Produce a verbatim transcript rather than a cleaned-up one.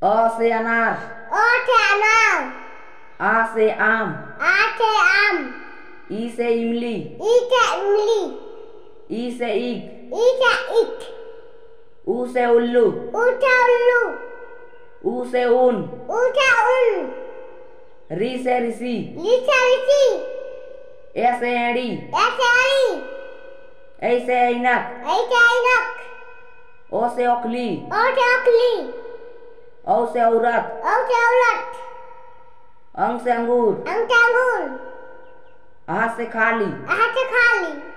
अ से अनार। अ से अनार। आ से आम। आ से आम। ई से इमली। ई से इमली। ई से ईख। ई से ईख। ऊ से उल्लू। ऊ से उल्लू। ऊ से ऊन। ऊ से ऊन। री से ऋषि। री से ऋषि। ए से एड़ी। ए से एड़ी। ऐ से ऐनक। ऐ से ऐनक। ओ से ओखली। ओ से ओखली। औ से औरत। औ से औरत। अंग से अंगूर। अंग से अंगूर। आ से खाली। आ से खाली।